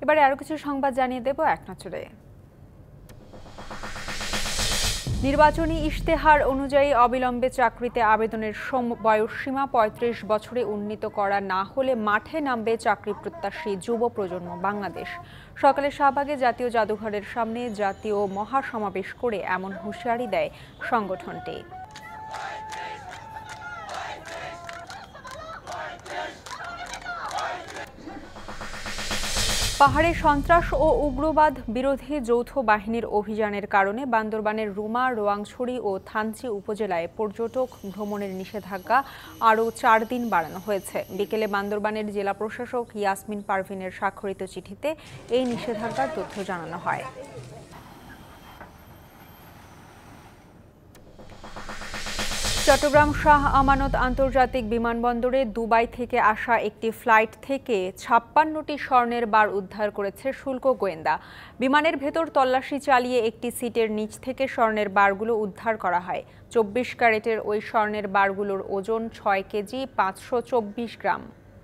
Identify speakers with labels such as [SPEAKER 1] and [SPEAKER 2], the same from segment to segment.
[SPEAKER 1] এবারে আরো কিছু সংবাদ জানিয়ে দেব এক নজরে। নির্বাচনী ইশতেহার অনুযায়ী অবিলম্বে চাকরিতে আবেদনের বয়সসীমা ৩৫ বছরে উন্নীত করা না হলে মাঠে নামবে চাকরি প্রত্যাশী যুব প্রজন্ম বাংলাদেশ। সকালে শাহবাগে জাতীয় জাদুঘরের সামনে জাতীয় মহাসমাবেশ করে এমন হুঁশিয়ারি দেয় সংগঠনটি। পাহাড়ে সন্ত্রাস ও উগ্রবাদ বিরোধী যৌথ বাহিনীর অভিযানের কারণে বান্দরবানের রুমা, রোয়াংছড়ি ও থানচি উপজেলায় পর্যটক ভ্রমণের নিষেধাজ্ঞা আরও ৪ দিন বাড়ানো হয়েছে। বিকেলে বান্দরবানের জেলা প্রশাসক ইয়াসমিন পারভিনের স্বাক্ষরিত চিঠিতে এই নিষেধাজ্ঞার তথ্য জানানো হয়। চট্টগ্রাম শাহ আমানত আন্তর্জাতিক বিমানবন্দরে দুবাই থেকে আসা একটি ফ্লাইট থেকে ৫৬টি স্বর্ণের বার উদ্ধার করেছে শুল্ক গোয়েন্দা। বিমানের ভেতর তল্লাশি চালিয়ে একটি সিটের নিচ থেকে স্বর্ণের বারগুলো উদ্ধার করা হয়। ২৪ ক্যারেটের ওই স্বর্ণের বারগুলোর ওজন ৬ কেজি ৫২৪ গ্রাম।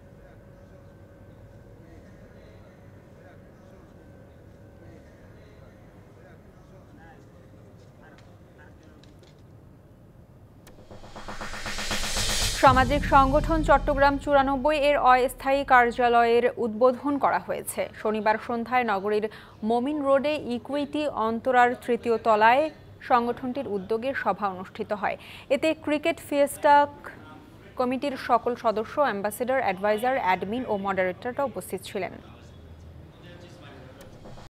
[SPEAKER 1] সামাজিক সংগঠন চট্টগ্রাম ৯৪ এর অস্থায়ী কার্যালয়ের উদ্বোধন করা হয়েছে। শনিবার সন্ধ্যায় নগরীর মমিন রোডে ইকুইটি অন্তরার ৩য় তলায় সংগঠনটির উদ্যোগে সভা অনুষ্ঠিত হয়। এতে ক্রিকেট ফিয়েস্টা কমিটির সকল সদস্য, অ্যাম্বাসেডর, অ্যাডভাইজার, অ্যাডমিন ও মডারেটররা উপস্থিত ছিলেন।